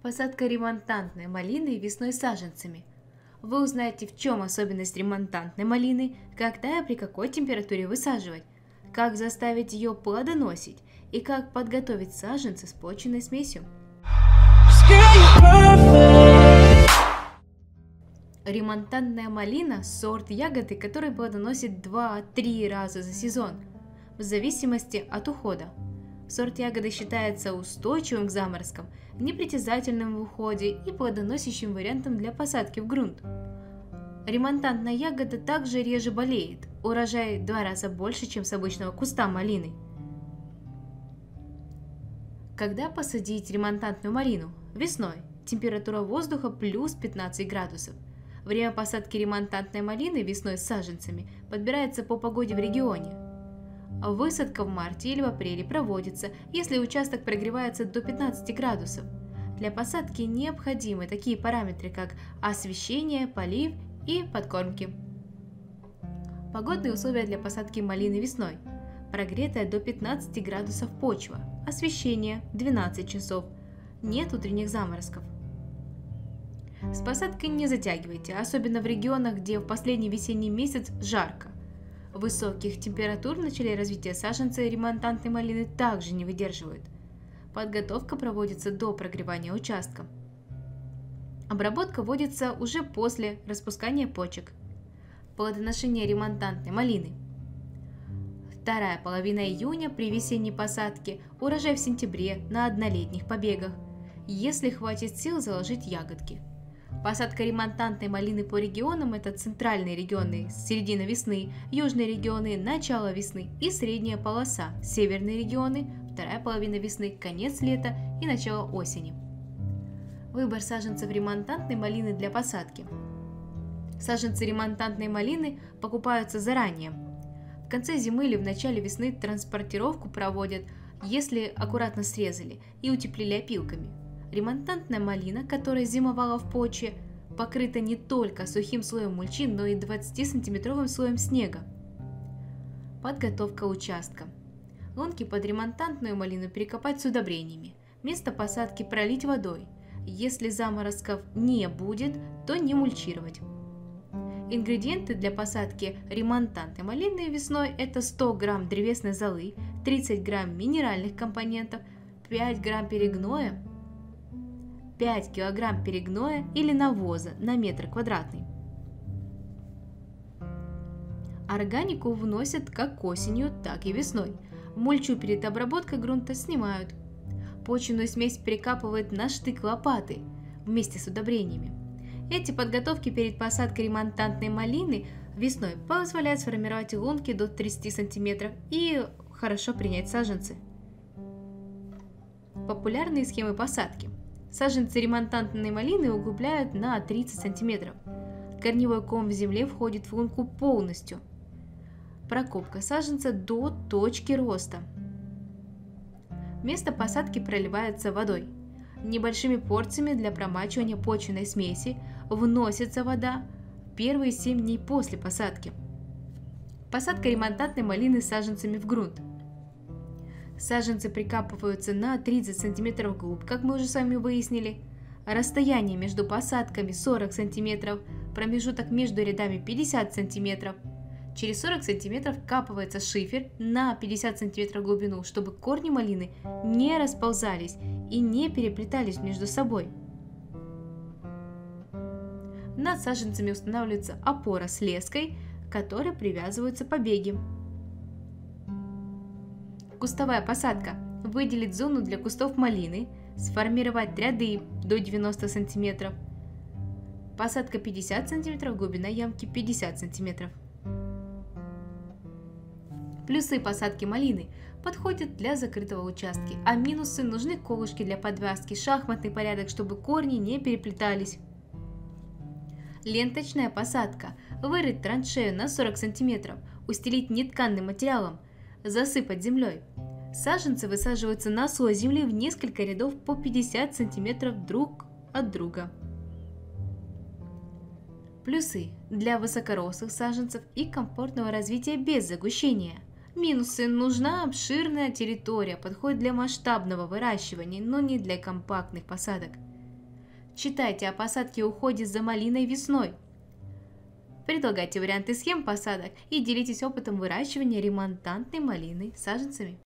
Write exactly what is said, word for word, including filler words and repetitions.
Посадка ремонтантной малины весной саженцами. Вы узнаете, в чем особенность ремонтантной малины, когда и при какой температуре высаживать, как заставить ее плодоносить и как подготовить саженцы с почвенной смесью. Ремонтантная малина – сорт ягоды, который плодоносит два-три раза за сезон, в зависимости от ухода. Сорт ягоды считается устойчивым к заморозкам, непритязательным в уходе и плодоносящим вариантом для посадки в грунт. Ремонтантная ягода также реже болеет, урожай в два раза больше, чем с обычного куста малины. Когда посадить ремонтантную малину? Весной. Температура воздуха плюс пятнадцать градусов. Время посадки ремонтантной малины весной с саженцами подбирается по погоде в регионе. Высадка в марте или в апреле проводится, если участок прогревается до пятнадцати градусов. Для посадки необходимы такие параметры, как освещение, полив и подкормки. Погодные условия для посадки малины весной. Прогретая до пятнадцати градусов почва, освещение двенадцать часов, нет утренних заморозков. С посадкой не затягивайте, особенно в регионах, где в последний весенний месяц жарко. Высоких температур в начале развития саженца ремонтантной малины также не выдерживают. Подготовка проводится до прогревания участка. Обработка вводится уже после распускания почек. Плодоношение ремонтантной малины. Вторая половина июня при весенней посадке, урожай в сентябре на однолетних побегах, если хватит сил заложить ягодки. Посадка ремонтантной малины по регионам – это центральные регионы, середина весны, южные регионы, начало весны и средняя полоса, северные регионы, вторая половина весны, конец лета и начало осени. Выбор саженцев ремонтантной малины для посадки. Саженцы ремонтантной малины покупаются заранее. В конце зимы или в начале весны транспортировку проводят, если аккуратно срезали и утеплили опилками. Ремонтантная малина, которая зимовала в почве, покрыта не только сухим слоем мульчи, но и двадцатисантиметровым слоем снега. Подготовка участка. Лунки под ремонтантную малину перекопать с удобрениями. Место посадки пролить водой. Если заморозков не будет, то не мульчировать. Ингредиенты для посадки ремонтантной малины весной – это сто грамм древесной золы, тридцать грамм минеральных компонентов, пять грамм перегноя, пять килограмм перегноя или навоза на метр квадратный. Органику вносят как осенью, так и весной. Мульчу перед обработкой грунта снимают. Почвенную смесь прикапывают на штык лопаты вместе с удобрениями. Эти подготовки перед посадкой ремонтантной малины весной позволяют сформировать лунки до тридцати сантиметров и хорошо принять саженцы. Популярные схемы посадки. Саженцы ремонтантной малины углубляют на тридцать сантиметров. Корневой ком в земле входит в лунку полностью. Прокопка саженца до точки роста. Место посадки проливается водой. Небольшими порциями для промачивания почвенной смеси вносится вода в первые семь дней после посадки. Посадка ремонтантной малины с саженцами в грунт. Саженцы прикапываются на тридцать сантиметров вглубь, как мы уже с вами выяснили. Расстояние между посадками сорок сантиметров, промежуток между рядами пятьдесят сантиметров. Через сорок сантиметров вкапывается шифер на пятьдесят сантиметров глубину, чтобы корни малины не расползались и не переплетались между собой. Над саженцами устанавливается опора с леской, к которой привязываются побеги. Кустовая посадка. Выделить зону для кустов малины, сформировать ряды до девяноста сантиметров. Посадка пятьдесят сантиметров, глубина ямки пятьдесят сантиметров. Плюсы посадки малины подходят для закрытого участка, а минусы нужны колышки для подвязки, шахматный порядок, чтобы корни не переплетались. Ленточная посадка. Вырыть траншею на сорок сантиметров, устелить нетканным материалом, засыпать землей. Саженцы высаживаются на слой земли в несколько рядов по пятьдесят сантиметров друг от друга. Плюсы для высокорослых саженцев и комфортного развития без загущения. Минусы: нужна обширная территория, подходит для масштабного выращивания, но не для компактных посадок. Читайте о посадке и уходе за малиной весной. Предлагайте варианты схем посадок и делитесь опытом выращивания ремонтантной малины саженцами.